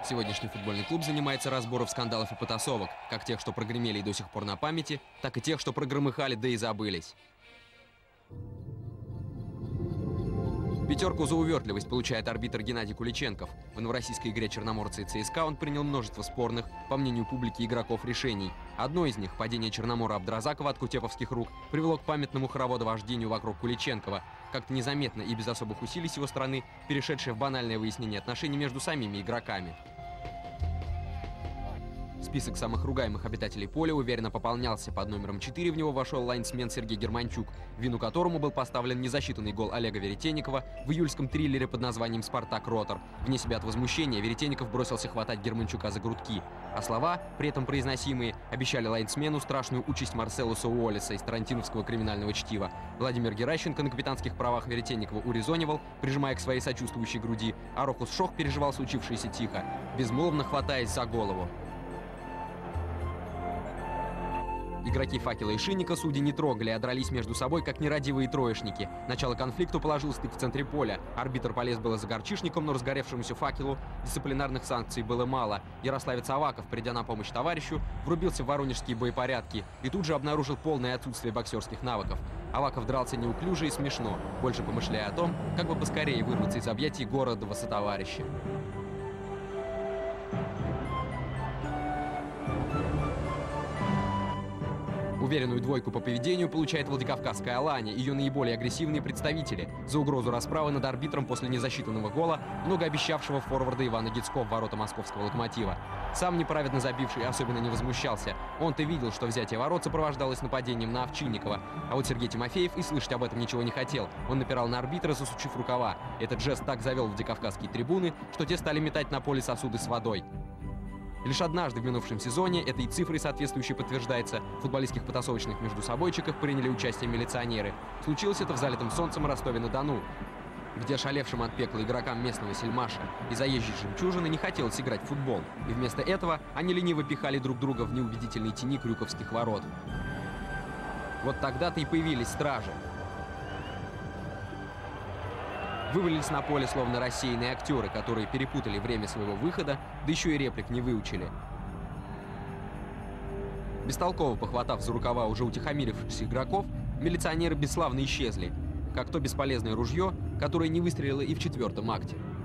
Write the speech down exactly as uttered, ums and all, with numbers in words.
Сегодняшний футбольный клуб занимается разбором скандалов и потасовок, как тех, что прогремели и до сих пор на памяти, так и тех, что прогромыхали, да и забылись. Пятерку за увертливость получает арбитр Геннадий Куличенков. В новороссийской игре черноморца и ЦСКА он принял множество спорных, по мнению публики, игроков решений. Одно из них, падение Черномора Абдразакова от кутеповских рук, привело к памятному хороводовождению вокруг Куличенкова, как-то незаметно и без особых усилий с его стороны, перешедшее в банальное выяснение отношений между самими игроками. Список самых ругаемых обитателей поля уверенно пополнялся. Под номером четыре в него вошел лайнсмен Сергей Германчук, в вину которому был поставлен незасчитанный гол Олега Веретенникова в июльском триллере под названием «Спартак Ротор». Вне себя от возмущения Веретенников бросился хватать Германчука за грудки, а слова, при этом произносимые, обещали лайнсмену страшную участь Марселуса Уоллеса из тарантиновского криминального чтива. Владимир Геращенко на капитанских правах Веретенникова урезонивал, прижимая к своей сочувствующей груди, а Рохус Шох переживал случившееся тихо, безмолвно хватаясь за голову. Игроки «Факела» и «Шинника» судьи не трогали, а дрались между собой, как нерадивые троечники. Начало конфликту положил стык в центре поля. Арбитр полез было за горчишником, но разгоревшемуся «Факелу» дисциплинарных санкций было мало. Ярославец Аваков, придя на помощь товарищу, врубился в воронежские боепорядки и тут же обнаружил полное отсутствие боксерских навыков. Аваков дрался неуклюже и смешно, больше помышляя о том, как бы поскорее вырваться из объятий городового сотоварища. Уверенную двойку по поведению получает Владикавказская Алания, ее наиболее агрессивные представители, за угрозу расправы над арбитром после незасчитанного гола, многообещавшего форварда Ивана Гицко в ворота московского «Локомотива». Сам неправедно забивший особенно не возмущался. Он-то видел, что взятие ворот сопровождалось нападением на Овчинникова. А вот Сергей Тимофеев и слышать об этом ничего не хотел. Он напирал на арбитра, засучив рукава. Этот жест так завел владикавказские трибуны, что те стали метать на поле сосуды с водой. Лишь однажды в минувшем сезоне, этой цифрой соответствующей подтверждается, в футболистских потасовочных междусобойчиках приняли участие милиционеры. Случилось это в залитом солнцем Ростове-на-Дону, где шалевшим от пекла игрокам местного Сельмаша и заезжей Жемчужины не хотелось играть в футбол. И вместо этого они лениво пихали друг друга в неубедительной тени крюковских ворот. Вот тогда-то и появились стражи. Вывалились на поле словно рассеянные актеры, которые перепутали время своего выхода, да еще и реплик не выучили. Бестолково похватав за рукава уже утихомирившихся игроков, милиционеры бесславно исчезли, как то бесполезное ружье, которое не выстрелило и в четвертом акте.